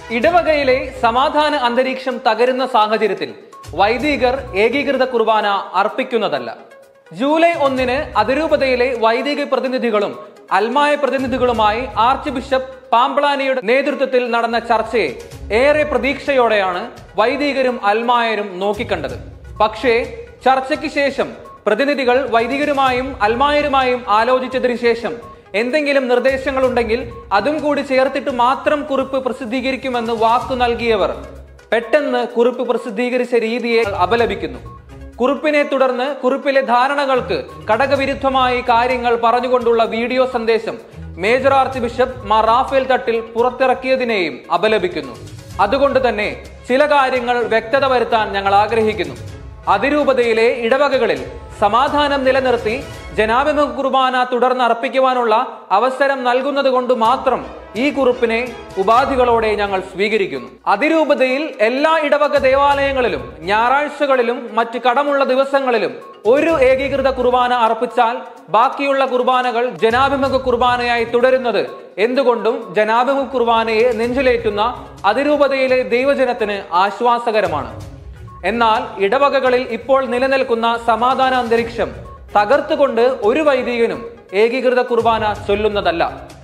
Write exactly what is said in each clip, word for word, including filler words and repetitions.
ഇടവകയിലെ സമാധാന അന്തരീക്ഷം തകരുന്ന സാഹചര്യത്തിൽ വൈദികർ ഏകീകൃത കുർബാന അർപ്പിക്കുന്നതല്ല. ജൂലൈ ഒന്നിന് അതിരൂപതയിലെ വൈദിക പ്രതിനിധികളും അൽമായ പ്രതിനിധികളുമായി ആർച്ച് ബിഷപ്പ് പാംബ്ലാനിയുടെ നേതൃത്വത്തിൽ നടന്ന ചർച്ചയെ ഏറെ പ്രതീക്ഷയോടെയാണ് വൈദികരും അൽമായരും നോക്കിക്കണ്ടത്. പക്ഷേ ചർച്ചയ്ക്ക് ശേഷം പ്രതിനിധികൾ വൈദികരുമായും അൽമായരുമായും ആലോചിച്ചതിനു ശേഷം എന്തെങ്കിലും നിർദ്ദേശങ്ങളുണ്ടെങ്കിൽ അതും കൂടി ചേർത്തിട്ട് മാത്രം കുറിപ്പ് പ്രസിദ്ധീകരിക്കുമെന്ന് വാക്കു നൽകിയവർ പെട്ടെന്ന് കുറിപ്പ് പ്രസിദ്ധീകരിച്ച രീതിയെ അപലപിക്കുന്നു. കുറിപ്പിനെ തുടർന്ന് കുറിപ്പിലെ ധാരണകൾക്ക് ഘടകവിരുദ്ധമായി കാര്യങ്ങൾ പറഞ്ഞുകൊണ്ടുള്ള വീഡിയോ സന്ദേശം major archbishop Mar Raphael Thattil പുറത്തിറക്കിയതിനെയും അപലപിക്കുന്നു. അതുകൊണ്ട് തന്നെ ചില കാര്യങ്ങൾ വ്യക്തത വരുത്താൻ ഞങ്ങൾ ആഗ്രഹിക്കുന്നു. അതിരൂപതയിലെ ഇടവകകളിൽ സമാധാനം നിലനിർത്തി ജനാഭിമുഖ കുർബാന തുടർന്ന് അർപ്പിക്കുവാനുള്ള അവസരം നൽകുന്നത് കൊണ്ട് മാത്രം ഈ കുറിപ്പിനെ ഉപാധികളോടെ ഞങ്ങൾ സ്വീകരിക്കുന്നു. അതിരൂപതയിൽ എല്ലാ ഇടവക ദേവാലയങ്ങളിലും ഞായറാഴ്ചകളിലും മറ്റ് കടമുള്ള ദിവസങ്ങളിലും ഒരു ഏകീകൃത കുർബാന അർപ്പിച്ചാൽ ബാക്കിയുള്ള കുർബാനകൾ ജനാഭിമുഖ കുർബാനയായി തുടരുന്നത് എന്തുകൊണ്ടും ജനാഭിമുഖ കുർബാനയെ നെഞ്ചിലേറ്റുന്ന അതിരൂപതയിലെ ദൈവജനത്തിന് ആശ്വാസകരമാണ്. എന്നാൽ ഇടവകകളിൽ ഇപ്പോൾ നിലനിൽക്കുന്ന സമാധാന അന്തരീക്ഷം തകർത്തുകൊണ്ട് ഒരു വൈദികനും ഏകീകൃത കുർബാന ചൊല്ലുന്നതല്ല.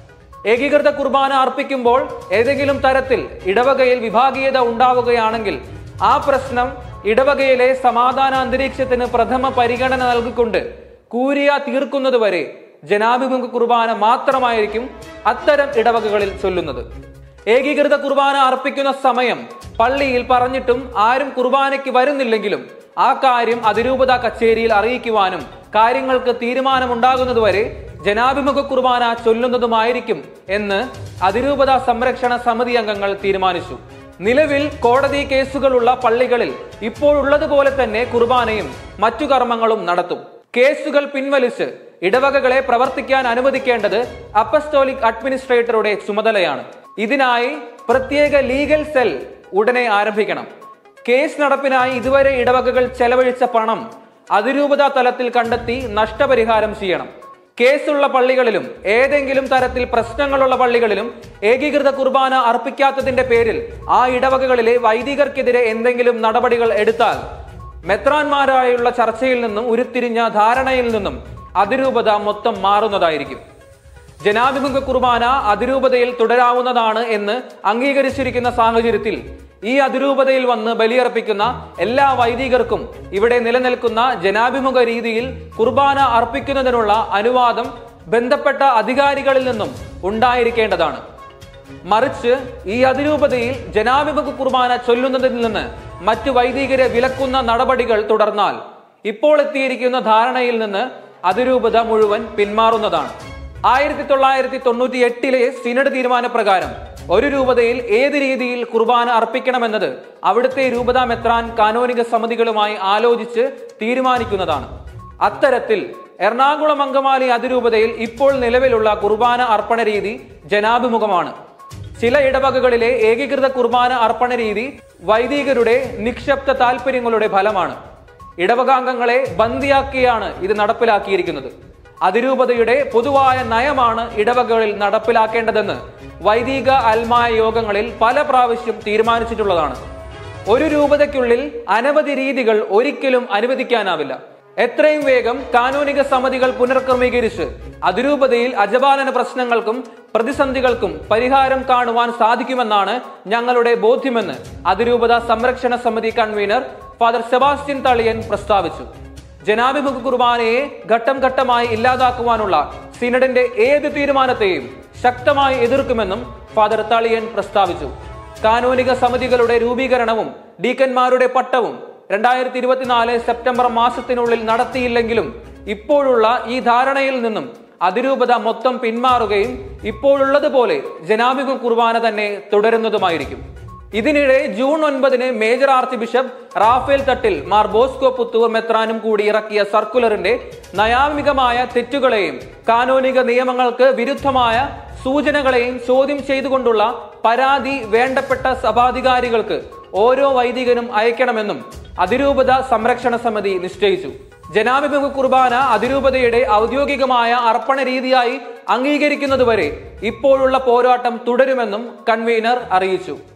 ഏകീകൃത കുർബാന അർപ്പിക്കുമ്പോൾ ഏതെങ്കിലും തരത്തിൽ ഇടവകയിൽ വിഭാഗീയത ഉണ്ടാവുകയാണെങ്കിൽ ആ പ്രശ്നം ഇടവകയിലെ സമാധാന അന്തരീക്ഷത്തിന് പ്രഥമ പരിഗണന നൽകിക്കൊണ്ട് കൂരിയ തീർക്കുന്നതുവരെ ജനാഭിമുഖ കുർബാന മാത്രമായിരിക്കും അത്തരം ഇടവകകളിൽ ചൊല്ലുന്നത്. ഏകീകൃത കുർബാന അർപ്പിക്കുന്ന സമയം പള്ളിയിൽ പറഞ്ഞിട്ടും ആരും കുർബാനയ്ക്ക് വരുന്നില്ലെങ്കിലും ആ കാര്യം അതിരൂപത കച്ചേരിയിൽ അറിയിക്കുവാനും കാര്യങ്ങൾക്ക് തീരുമാനമുണ്ടാകുന്നതുവരെ ജനാഭിമുഖ കുർബാന ചൊല്ലുന്നതുമായിരിക്കും എന്ന് അതിരൂപത സംരക്ഷണ സമിതി അംഗങ്ങൾ തീരുമാനിച്ചു. നിലവിൽ കോടതി കേസുകളുള്ള പള്ളികളിൽ ഇപ്പോഴുള്ളതുപോലെ തന്നെ കുർബാനയും മറ്റു കർമ്മങ്ങളും നടത്തും. കേസുകൾ പിൻവലിച്ച് ഇടവകകളെ പ്രവർത്തിക്കാൻ അനുവദിക്കേണ്ടത് അപ്പസ്റ്റോലിക് അഡ്മിനിസ്ട്രേറ്ററുടെ ചുമതലയാണ്. ഇതിനായി പ്രത്യേക ലീഗൽ സെൽ ഉടനെ ആരംഭിക്കണം. കേസ് നടപ്പിനായി ഇതുവരെ ഇടവകകൾ ചെലവഴിച്ച പണം അതിരൂപത തലത്തിൽ കണ്ടെത്തി നഷ്ടപരിഹാരം ചെയ്യണം. കേസുള്ള പള്ളികളിലും ഏതെങ്കിലും തരത്തിൽ പ്രശ്നങ്ങളുള്ള പള്ളികളിലും ഏകീകൃത കുർബാന അർപ്പിക്കാത്തതിന്റെ പേരിൽ ആ ഇടവകകളിലെ വൈദികർക്കെതിരെ എന്തെങ്കിലും നടപടികൾ എടുത്താൽ മെത്രാന്മാരായുള്ള ചർച്ചയിൽ നിന്നും ഉരുത്തിരിഞ്ഞ ധാരണയിൽ നിന്നും അതിരൂപത മൊത്തം മാറുന്നതായിരിക്കും. ജനാഭിമുഖ കുർബാന അതിരൂപതയിൽ തുടരാവുന്നതാണ് എന്ന് അംഗീകരിച്ചിരിക്കുന്ന സാഹചര്യത്തിൽ ഈ അതിരൂപതയിൽ വന്ന് ബലിയർപ്പിക്കുന്ന എല്ലാ വൈദികർക്കും ഇവിടെ നിലനിൽക്കുന്ന ജനാഭിമുഖ രീതിയിൽ കുർബാന അർപ്പിക്കുന്നതിനുള്ള അനുവാദം ബന്ധപ്പെട്ട അധികാരികളിൽ നിന്നും ഉണ്ടായിരിക്കേണ്ടതാണ്. മറിച്ച് ഈ അതിരൂപതയിൽ ജനാഭിമുഖ കുർബാന ചൊല്ലുന്നതിൽ നിന്ന് മറ്റു വൈദികരെ വിലക്കുന്ന നടപടികൾ തുടർന്നാൽ ഇപ്പോൾ എത്തിയിരിക്കുന്ന ധാരണയിൽ നിന്ന് അതിരൂപത മുഴുവൻ പിന്മാറുന്നതാണ്. ആയിരത്തി തൊള്ളായിരത്തി തൊണ്ണൂറ്റി എട്ടിലെ സിനഡ് തീരുമാനപ്രകാരം ഒരു രൂപതയിൽ ഏത് രീതിയിൽ കുർബാന അർപ്പിക്കണമെന്നത് അവിടുത്തെ രൂപതാ മെത്രാൻ കാനോനിക സമിതികളുമായി ആലോചിച്ച് തീരുമാനിക്കുന്നതാണ്. അത്തരത്തിൽ എറണാകുളം അങ്കമാലി അതിരൂപതയിൽ ഇപ്പോൾ നിലവിലുള്ള കുർബാന അർപ്പണ രീതി ജനാഭിമുഖമാണ്. ചില ഇടവകകളിലെ ഏകീകൃത കുർബാന അർപ്പണ രീതി വൈദികരുടെ നിക്ഷിപ്ത താല്പര്യങ്ങളുടെ ഫലമാണ്. ഇടവകാംഗങ്ങളെ ബന്ദിയാക്കിയാണ് ഇത് നടപ്പിലാക്കിയിരിക്കുന്നത്. അതിരൂപതയുടെ പൊതുവായ നയമാണ് ഇടവകകളിൽ നടപ്പിലാക്കേണ്ടതെന്ന് വൈദിക അൽമായ യോഗങ്ങളിൽ പല പ്രാവശ്യം തീരുമാനിച്ചിട്ടുള്ളതാണ്. ഒരു രൂപതയ്ക്കുള്ളിൽ അനവധി രീതികൾ ഒരിക്കലും അനുവദിക്കാനാവില്ല. എത്രയും വേഗം കാനോനിക സമിതികൾ പുനർക്രമീകരിച്ച് അതിരൂപതയിൽ അജപാലന പ്രശ്നങ്ങൾക്കും പ്രതിസന്ധികൾക്കും പരിഹാരം കാണുവാൻ സാധിക്കുമെന്നാണ് ഞങ്ങളുടെ ബോധ്യമെന്ന് അതിരൂപത സംരക്ഷണ സമിതി കൺവീനർ ഫാദർ സെബാസ്റ്റ്യൻ തളിയൻ പ്രസ്താവിച്ചു. ജനാഭിമുഖ കുർബാനയെ ഘട്ടം ഘട്ടമായി ഇല്ലാതാക്കുവാനുള്ള സിനഡിന്റെ ഏത് തീരുമാനത്തെയും ശക്തമായി എതിർക്കുമെന്നും ഫാദർ തളിയൻ പ്രസ്താവിച്ചു. കാനോനിക സമിതികളുടെ രൂപീകരണവും ഡീക്കന്മാരുടെ പട്ടവും രണ്ടായിരത്തി ഇരുപത്തിനാല് സെപ്റ്റംബർ മാസത്തിനുള്ളിൽ നടത്തിയില്ലെങ്കിലും ഇപ്പോഴുള്ള ഈ ധാരണയിൽ നിന്നും അതിരൂപത മൊത്തം പിന്മാറുകയും ഇപ്പോഴുള്ളതുപോലെ ജനാഭിമുഖ കുർബാന തന്നെ തുടരുന്നതുമായിരിക്കും. ഇതിനിടെ ജൂൺ ഒൻപതിന് major archbishop Raphael Thattil Mar Bosco Puthur മെത്രാനും കൂടി ഇറക്കിയ സർക്കുലറിന്റെ നയാമികമായ തെറ്റുകളെയും കാനോനിക നിയമങ്ങൾക്ക് വിരുദ്ധമായ സൂചനകളെയും ചോദ്യം ചെയ്തുകൊണ്ടുള്ള പരാതി വേണ്ടപ്പെട്ട സഭാധികാരികൾക്ക് ഓരോ വൈദികനും അയക്കണമെന്നും അതിരൂപത സംരക്ഷണ സമിതി നിശ്ചയിച്ചു. ജനാഭിമുഖ കുർബാന അതിരൂപതയുടെ ഔദ്യോഗികമായ അർപ്പണ രീതിയായി അംഗീകരിക്കുന്നതുവരെ ഇപ്പോഴുള്ള പോരാട്ടം തുടരുമെന്നും കൺവീനർ അറിയിച്ചു.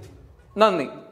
നന്ദി.